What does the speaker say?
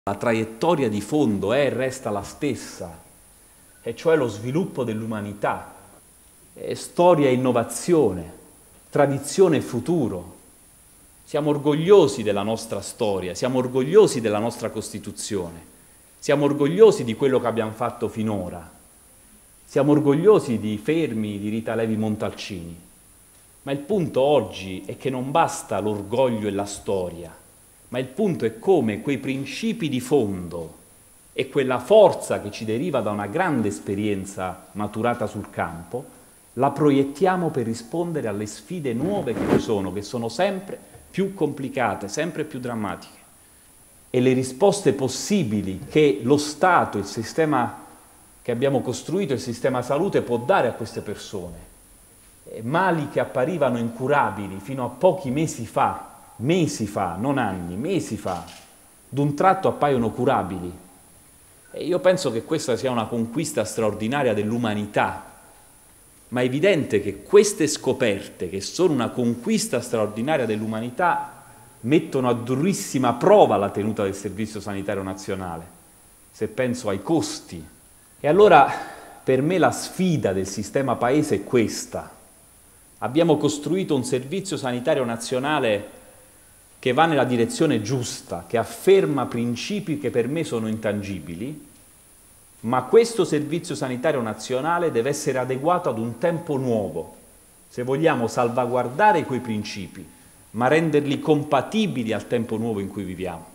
La traiettoria di fondo è e resta la stessa, e cioè lo sviluppo dell'umanità, storia e innovazione, tradizione e futuro. Siamo orgogliosi della nostra storia, siamo orgogliosi della nostra Costituzione, siamo orgogliosi di quello che abbiamo fatto finora, siamo orgogliosi di Fermi, di Rita Levi Montalcini. Ma il punto oggi è che non basta l'orgoglio e la storia, ma il punto è come quei principi di fondo e quella forza che ci deriva da una grande esperienza maturata sul campo, la proiettiamo per rispondere alle sfide nuove che sono sempre più complicate, sempre più drammatiche. E le risposte possibili che lo Stato, il sistema che abbiamo costruito, il sistema salute può dare a queste persone. Mali che apparivano incurabili fino a pochi mesi fa, non anni, mesi fa, d'un tratto appaiono curabili. E io penso che questa sia una conquista straordinaria dell'umanità, ma è evidente che queste scoperte, che sono una conquista straordinaria dell'umanità, mettono a durissima prova la tenuta del Servizio Sanitario Nazionale, se penso ai costi. E allora per me la sfida del sistema Paese è questa. Abbiamo costruito un Servizio Sanitario Nazionale che va nella direzione giusta, che afferma principi che per me sono intangibili, ma questo Servizio Sanitario Nazionale deve essere adeguato ad un tempo nuovo, se vogliamo salvaguardare quei principi, ma renderli compatibili al tempo nuovo in cui viviamo.